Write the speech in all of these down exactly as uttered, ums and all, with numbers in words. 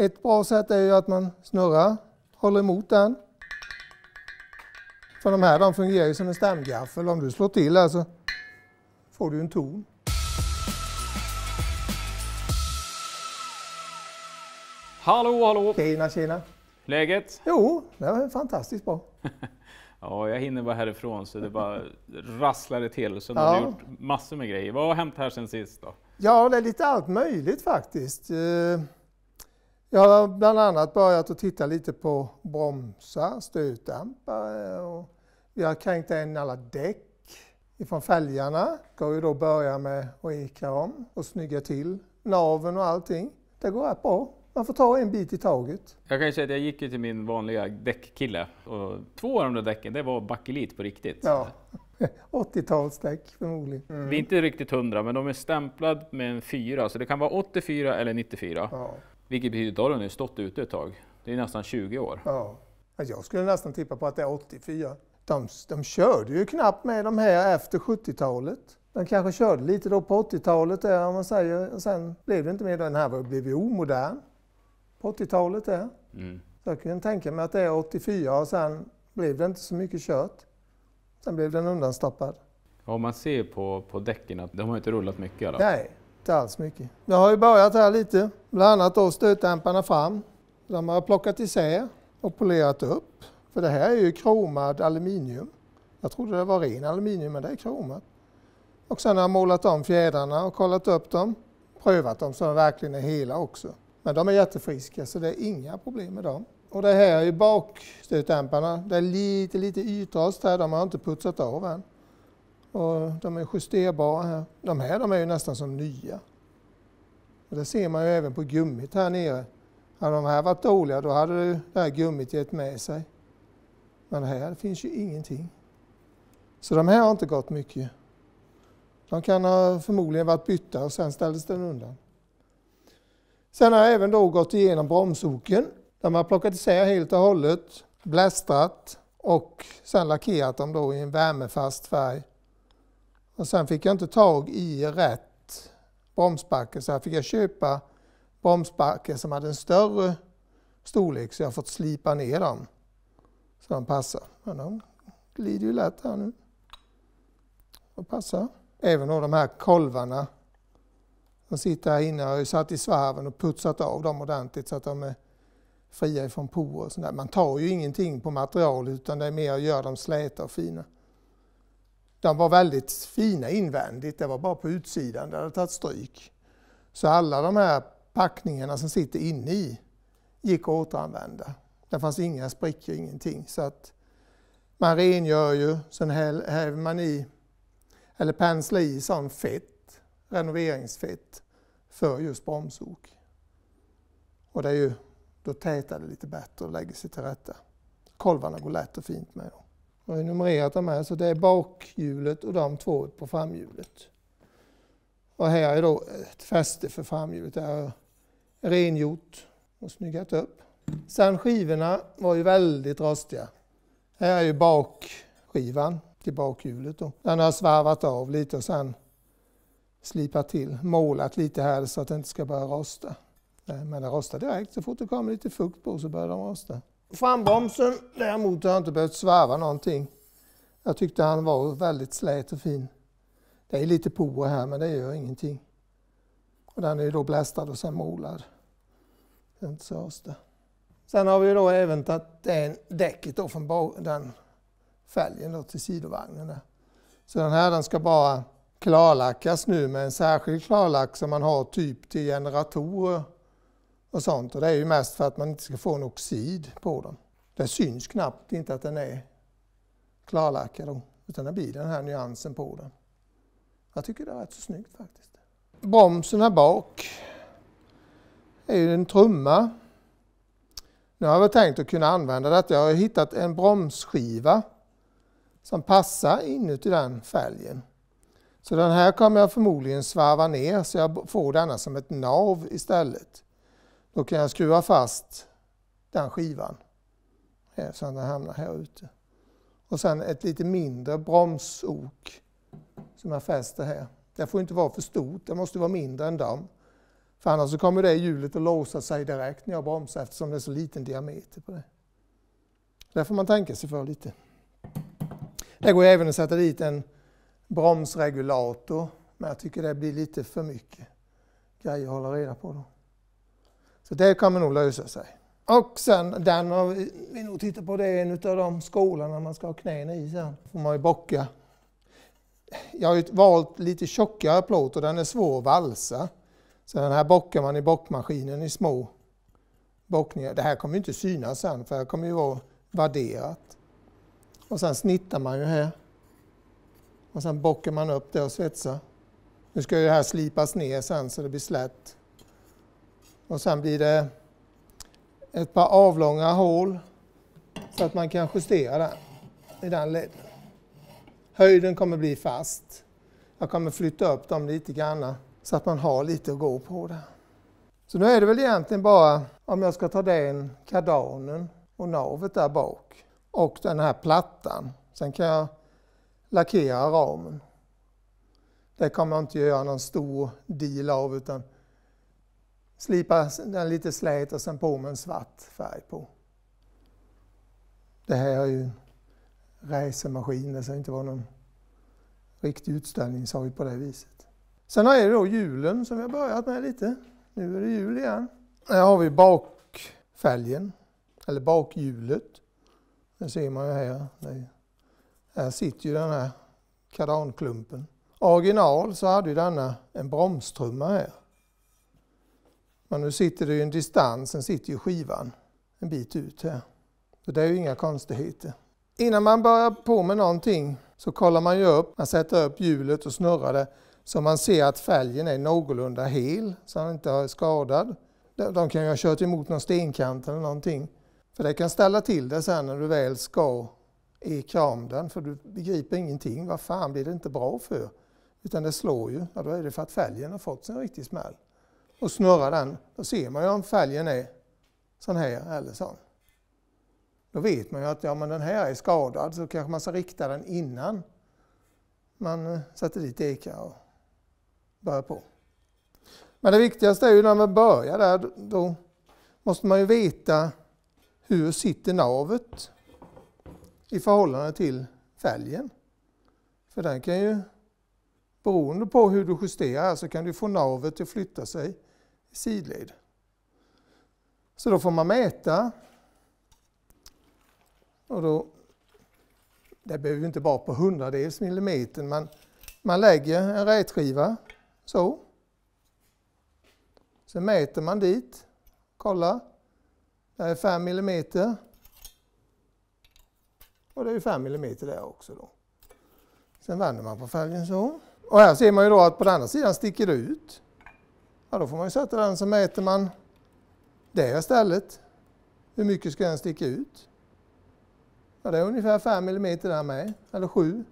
Ett bra sätt är ju att man snurrar, håller emot den. För de här de fungerar ju som en stämgaffel. Om du slår till här så får du en ton. Hallå, hallå! Tjena, tjena! Läget? Jo, det var fantastiskt bra. Ja, jag hinner bara härifrån så det bara rasslar till. Så nu Ja. har du gjort massor med grejer. Vad har hänt här sen sist då? Ja, det är lite allt möjligt faktiskt. Jag har bland annat börjat att titta lite på bromsar, stötdämpare och vi har kränkt in alla däck ifrån fälgarna. Ska ju då börja med att ekra om och snygga till naven och allting. Det går rätt bra. Man får ta en bit i taget. Jag kan ju säga att jag gick ju till min vanliga däckkille och två av de där däcken, det var bakelit på riktigt. Ja, åttiotalsdäck förmodligen. Mm. Vi är inte riktigt hundra, men de är stämplade med en fyra, så det kan vara åttiofyra eller nittiofyra. Ja. Vilket betyder att de har stått ute ett tag. Det är nästan tjugo år. Ja, jag skulle nästan tippa på att det är åttiofyra. De, de körde ju knappt med de här efter sjuttiotalet. De kanske körde lite då på åttiotalet där, om man säger. Och sen blev det inte mer. Den här blev ju omodern på åttiotalet där. Mm. Så jag kan tänka mig att det är åttiofyra och sen blev det inte så mycket kört. Sen blev den undanstoppad. Ja, man ser på, på däcken att de har inte rullat mycket eller? Nej, inte alls mycket. Jag har ju börjat här lite. Bland annat då stötdämparna fram. De har plockat isär och polerat upp. För det här är ju kromad aluminium. Jag trodde det var ren aluminium, men det är kromat. Och sen har jag målat om fjädrarna och kollat upp dem. Prövat dem så de verkligen är hela också. Men de är jättefriska så det är inga problem med dem. Och det här är ju bakstötdämparna. Det är lite, lite ytrost här. De har inte putsat av än. Och de är justerbara här. De här de är ju nästan som nya. Och det ser man ju även på gummit här nere. Hade de här varit dåliga då hade det här gummit gett med sig. Men här det finns ju ingenting. Så de här har inte gått mycket. De kan ha förmodligen varit bytta och sen ställdes den undan. Sen har jag även då gått igenom bromsoken. De har plockat isär helt och hållet, blästrat och sen lackerat dem då i en värmefast färg. Och sen fick jag inte tag i rätt bromsbacke så här fick jag köpa bromsbacke som hade en större storlek så jag har fått slipa ner dem så de passar. Men de glider ju lätt här nu och passar. Även då de här kolvarna som sitter här inne har ju satt i svarven och putsat av dem ordentligt så att de är fria ifrån porer och sådär. Man tar ju ingenting på material utan det är mer att göra dem släta och fina. De var väldigt fina invändigt, det var bara på utsidan där det hade tagit stryk. Så alla de här packningarna som sitter inne i gick att återanvända. Det fanns inga sprickor, ingenting. Så att man rengör ju, sen häver man i, eller penslar i sån fett, renoveringsfett för just bromsok. Och det är ju, då tätar det lite bättre och lägger sig till rätta. Kolvarna går lätt och fint med dem. Jag har numrerat dem här så det är bakhjulet och de två på framhjulet. Och här är då ett fäste för framhjulet. Det är rengjort och snyggat upp. Sen skivorna var ju väldigt rostiga. Här är ju bakskivan till bakhjulet då. Den har jag svarvat av lite och sen slipat till. Målat lite här så att det inte ska börja rosta. Men det rostar direkt. Så fort det kommer lite fukt på så börjar de rosta. Frambromsen däremot har jag inte behövt svarva någonting. Jag tyckte han var väldigt slät och fin. Det är lite porer här men det gör ingenting. Och den är ju då blästrad och sen målad. Det är inte så rosta. Sen har vi då även tagit en däcket då från den fälgen då till sidovagnen där. Så den här den ska bara klarlackas nu med en särskild klarlack som man har typ till generatorer och sånt. Och det är ju mest för att man inte ska få en oxid på den. Det syns knappt inte att den är klarlackad då, utan det blir den här nyansen på den. Jag tycker det är rätt så snyggt faktiskt. Bromsen här bak är ju en trumma. Nu har jag tänkt att kunna använda detta. Jag har hittat en bromsskiva som passar inuti den fälgen. Så den här kommer jag förmodligen svarva ner så jag får denna som ett nav istället. Då kan jag skruva fast den skivan här, så den hamnar här ute. Och sen ett lite mindre bromsok som jag fäster här. Det får inte vara för stort, det måste vara mindre än dem. För annars så kommer det hjulet att låsa sig direkt när jag bromsar eftersom det är så liten diameter på det. Där får man tänka sig för lite. Det går även att sätta dit en bromsregulator, men jag tycker det blir lite för mycket grejer att hålla reda på då. Så det kommer nog lösa sig. Och sen den har vi, vi nog tittar på, det är en av de skolorna man ska ha knäna i sen. Får man ju bocka. Jag har ju valt lite tjockare plåt och den är svår att valsa. Så den här bockar man i bockmaskinen i små bockningar. Det här kommer ju inte synas sen för det kommer ju vara värderat. Och sen snittar man ju här. Och sen bockar man upp det och svetsar. Nu ska ju det här slipas ner sen så det blir slätt. Och sen blir det ett par avlånga hål så att man kan justera den i den ledden. Höjden kommer bli fast. Jag kommer flytta upp dem lite grann så att man har lite att gå på där. Så nu är det väl egentligen bara om jag ska ta den kardanen och navet där bak och den här plattan. Sen kan jag lackera ramen. Det kommer jag inte göra någon stor deal av utan slipa den lite slät och sen på med en svart färg på. Det här är ju en racermaskin, det ska inte vara någon riktig utställningshoj på det viset. Sen har jag då hjulen som vi har börjat med lite. Nu är det hjul igen. Här har vi bakfälgen, eller bakhjulet. Det ser man ju här. Här sitter ju den här kardanklumpen. Original så hade ju denna en bromstrumma här. Men nu sitter det ju en distans, sen sitter ju skivan en bit ut här. Så det är ju inga konstigheter. Innan man börjar på med någonting så kollar man ju upp, man sätter upp hjulet och snurrar det så man ser att fälgen är någorlunda hel så han inte är skadad. De kan ju ha kört emot någon stenkant eller någonting. För det kan ställa till det sen när du väl ska i kramden för du begriper ingenting. Vad fan blir det inte bra för? Utan det slår ju, ja, då är det för att fälgen har fått sin riktig smäll. Och snurrar den, då ser man ju om fälgen är sån här eller sån. Då vet man ju att ja, men den här är skadad så kanske man ska rikta den innan man sätter dit ekar och börjar på. Men det viktigaste är ju när man börjar där, då måste man ju veta hur sitter navet i förhållande till fälgen. För den kan ju, beroende på hur du justerar, så kan du få navet att flytta sig i sidled. Så då får man mäta. Och då, det behöver inte vara på hundradels millimeter, men man lägger en rätskiva så. Sen mäter man dit, kolla, det är fem millimeter. Och det är fem millimeter där också då. Sen vänder man på fälgen så. Och här ser man ju då att på den andra sidan sticker det ut. Ja, då får man ju sätta den så mäter man det istället. Hur mycket ska den sticka ut? Ja, det är ungefär fem millimeter där med, eller sju.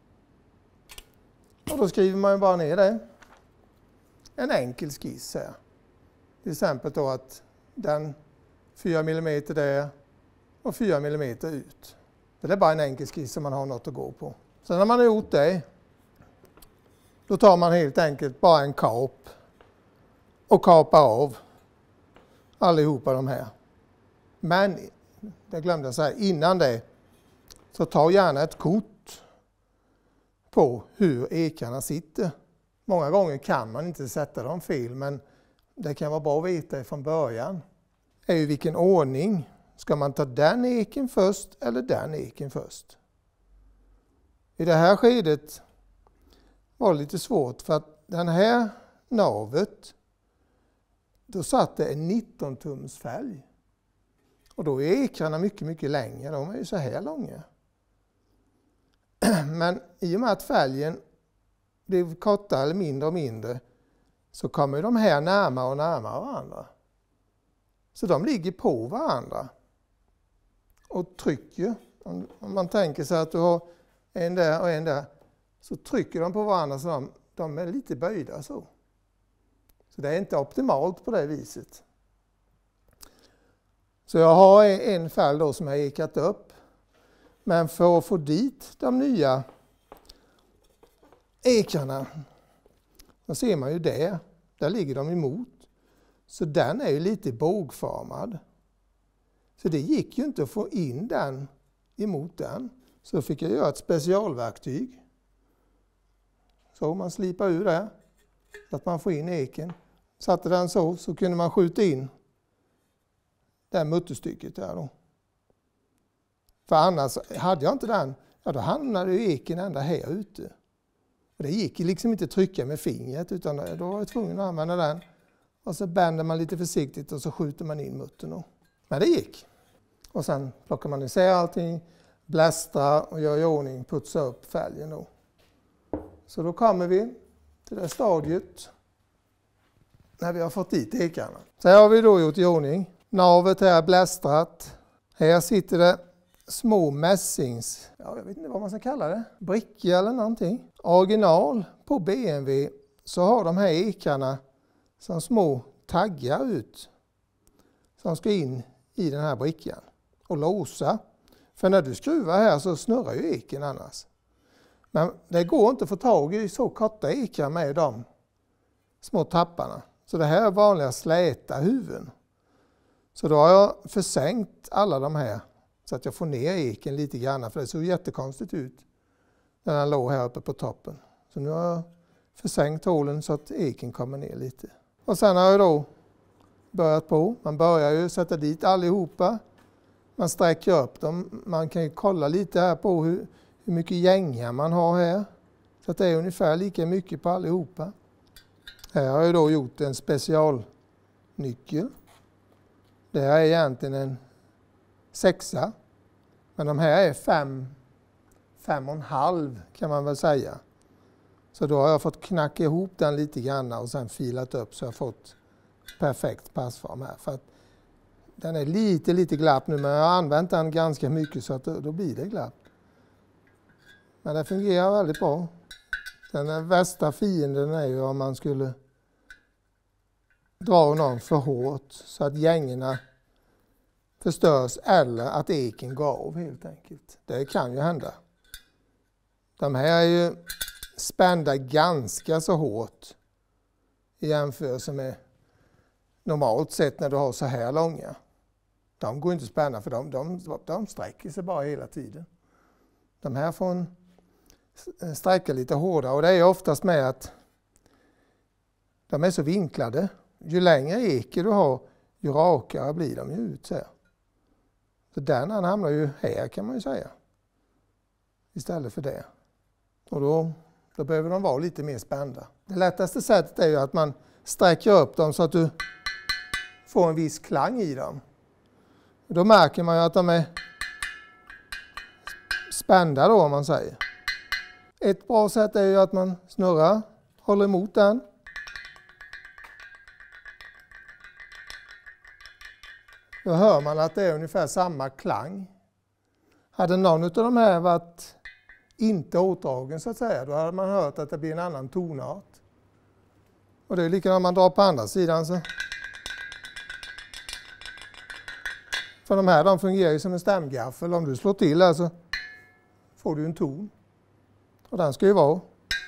Och då skriver man ju bara ner det. En enkel skiss här. Till exempel då att den fyra millimeter där och fyra millimeter ut. Det är bara en enkel skiss som man har något att gå på. Sen när man har gjort det, då tar man helt enkelt bara en kap och kapar av allihopa de här. Men, det glömde jag säga, innan det så ta gärna ett kort på hur ekarna sitter. Många gånger kan man inte sätta dem fel, men det kan vara bra att veta från början. Är ju vilken ordning. Ska man ta den eken först eller den eken först? I det här skedet var det lite svårt för att den här navet, då satt det en nitton tums fälg. Och då är ekrarna mycket, mycket längre. De är ju så här långa. Men i och med att fälgen blev kortare eller mindre och mindre så kommer de här närmare och närmare varandra. Så de ligger på varandra och trycker. Om man tänker sig att du har en där och en där så trycker de på varandra så de, de är lite böjda så. Så det är inte optimalt på det viset. Så jag har en fälg då som jag har ekat upp. Men för att få dit de nya ekarna, då ser man ju där, där ligger de emot. Så den är ju lite bågformad. Så det gick ju inte att få in den emot den. Så fick jag göra ett specialverktyg. Så man slipar ur det. Så att man får in eken. Satte den så, så kunde man skjuta in det här mutterstycket där då. För annars hade jag inte den, ja då hamnade ju eken ända här ute. Och det gick liksom inte trycka med fingret, utan då var jag tvungen att använda den. Och så bänder man lite försiktigt och så skjuter man in muttern då. Men det gick. Och sen plockar man isär allting, blästra och gör i ordning, putsa upp fälgen då. Så då kommer vi till det stadiet när vi har fått dit ekarna. Så här har vi då gjort i ordning. Navet här är blästrat. Här sitter det små mässings, ja, jag vet inte vad man ska kalla det, brickor eller någonting. Original på B M W så har de här ekarna som små taggar ut som ska in i den här brickan och låsa. För när du skruvar här så snurrar ju eken annars. Men det går inte att få tag i så korta ekar med de små tapparna. Så det här är vanliga släta huvuden. Så då har jag försänkt alla de här så att jag får ner eken lite grann, för det såg jättekonstigt ut när den låg här uppe på toppen. Så nu har jag försänkt hålen så att eken kommer ner lite. Och sen har jag då börjat på. Man börjar ju sätta dit allihopa. Man sträcker upp dem. Man kan ju kolla lite här på hur, hur mycket gängar man har här. Så att det är ungefär lika mycket på allihopa. Här har jag då gjort en specialnyckel. Det här är egentligen en sexa. Men de här är fem, fem och en halv kan man väl säga. Så då har jag fått knacka ihop den lite grann och sen filat upp så jag har fått perfekt passform här. För att den är lite, lite glapp nu, men jag har använt den ganska mycket så att då, då blir det glapp. Men det fungerar väldigt bra. Den värsta fienden är ju om man skulle dra någon för hårt så att gängerna förstörs eller att eken går av helt enkelt. Det kan ju hända. De här är ju spända ganska så hårt i jämförelse med normalt sett när du har så här långa. De går inte att spänna för de, de, de sträcker sig bara hela tiden. De här får sträcka lite hårdare och det är oftast med att de är så vinklade. Ju längre eker du har, ju rakare blir de ju ut så här. Så den han hamnar ju här kan man ju säga. Istället för det. Och då, då behöver de vara lite mer spända. Det lättaste sättet är ju att man sträcker upp dem så att du får en viss klang i dem. Och då märker man ju att de är spända då om man säger. Ett bra sätt är ju att man snurrar, håller emot den. Då hör man att det är ungefär samma klang. Hade någon av de här varit inte åtdragen så att säga, då hade man hört att det blir en annan tonart. Och det är likadant om man drar på andra sidan. Så. För de här de fungerar ju som en stämgaffel. Om du slår till här så får du en ton. Och den ska ju vara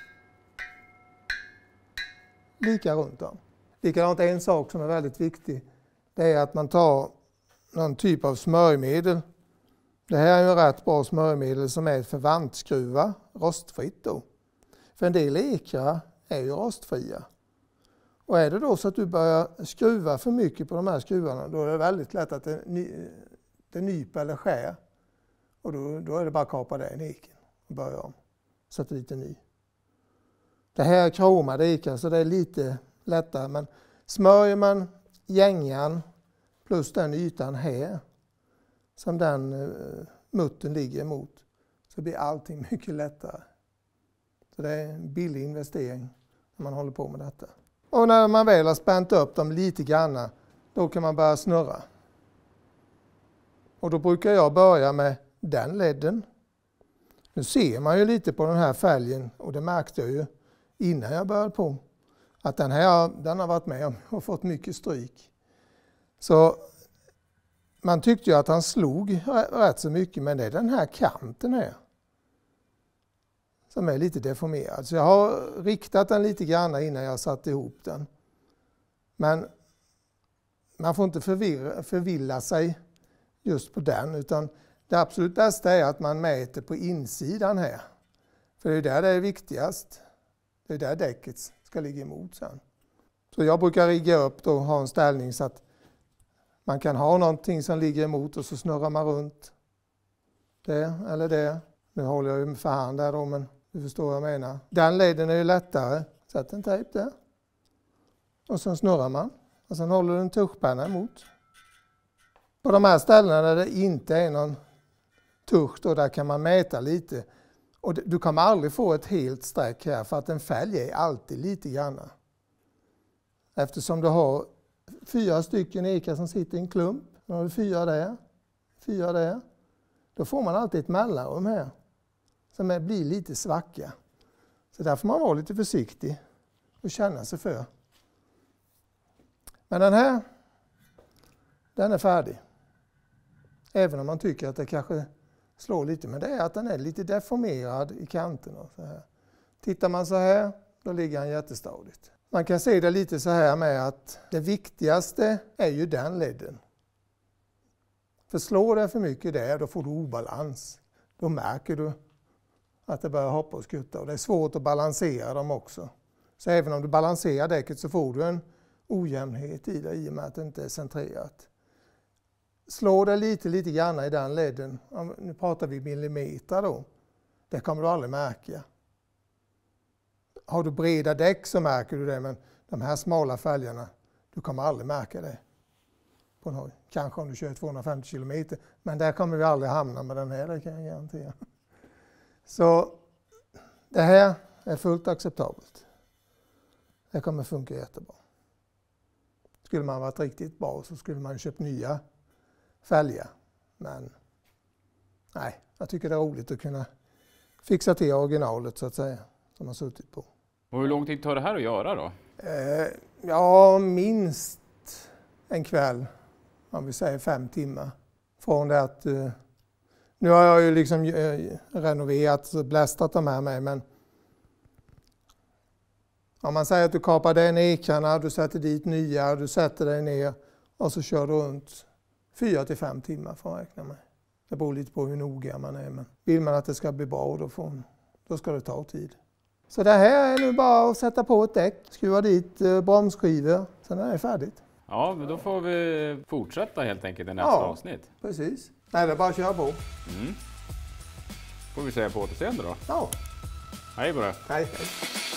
lika runt om. Likadant en sak som är väldigt viktig. Det är att man tar någon typ av smörjmedel. Det här är ju rätt bra smörjmedel som är för vantskruvar, rostfritt då. För en del ekrar är ju rostfria. Och är det då så att du börjar skruva för mycket på de här skruvarna, då är det väldigt lätt att det, det nyper eller skär. Och då, då är det bara att kapa det i eken och börja om. Sätta lite ny. Det här är kromade ekar så det är lite lättare, men smörjer man gängan plus den ytan här som den uh, muttern ligger emot så blir allting mycket lättare. Så det är en billig investering när man håller på med detta. Och när man väl har spänt upp dem lite grann, då kan man börja snurra. Och då brukar jag börja med den ledden. Nu ser man ju lite på den här fälgen och det märkte jag ju innan jag började på. Att den här den har varit med om och fått mycket stryk. Så man tyckte ju att han slog rätt så mycket, men det är den här kanten här som är lite deformerad. Så jag har riktat den lite grann innan jag satte ihop den. Men man får inte förvirra, förvilla sig just på den, utan det absolut bästa är att man mäter på insidan här. För det är där det är viktigast. Det är där däcket ska ligga emot sen. Så jag brukar rigga upp och ha en ställning så att man kan ha någonting som ligger emot och så snurrar man runt det eller det. Nu håller jag ju för hand där då, men du förstår vad jag menar. Den leden är ju lättare. Sätt en tejp där. Och så snurrar man. Och sen håller du en tuschpenna emot. På de här ställena där det inte är någon tusch då, där kan man mäta lite. Och du kommer aldrig få ett helt streck här för att en fälg är alltid lite grann. Eftersom du har fyra stycken ekar som sitter i en klump. Då har du fyra där, fyra där. Då får man alltid ett mellanrum här som blir lite svacka. Så där får man vara lite försiktig och känna sig för. Men den här, den är färdig. Även om man tycker att det kanske slår lite, men det är att den är lite deformerad i kanterna. Så här. Tittar man så här, då ligger han jättestadigt. Man kan se det lite så här med att det viktigaste är ju den ledden. För slår det för mycket där, då får du obalans. Då märker du att det börjar hoppa och skutta. Och det är svårt att balansera dem också. Så även om du balanserar däcket så får du en ojämnhet i det i och med att det inte är centrerat. Slår det lite, lite grann i den ledden, nu pratar vi millimeter då, det kommer du aldrig märka. Har du breda däck så märker du det, men de här smala fälgarna, du kommer aldrig märka det. På någon, kanske om du kör tvåhundrafemtio kilometer, men där kommer vi aldrig hamna med den här, det kan jag garantera. Så det här är fullt acceptabelt. Det kommer funka jättebra. Skulle man varit riktigt bra så skulle man köpt nya fälgar. Men nej, jag tycker det är roligt att kunna fixa till originalet så att säga, som man suttit på. Och hur lång tid tar det här att göra då? Eh, ja, minst en kväll. Om vi säger fem timmar. Från det att... Eh, nu har jag ju liksom eh, renoverat och blästrat de här med, men... Om man säger att du kapar den ekarna, du sätter dit nya, du sätter dig ner och så kör du runt fyra till fem timmar får man räkna med. Det beror lite på hur noga man är, men vill man att det ska bli bra då, får, då ska det ta tid. Så det här är nu bara att sätta på ett däck, skruva dit eh, bromsskivor, sen är det färdigt. Ja, men då får vi fortsätta helt enkelt i nästa ja, avsnitt. Precis. Nej, det är bara att köra på. Mm. Får vi säga på återseende då. Ja. Hej på det. Hej, hej.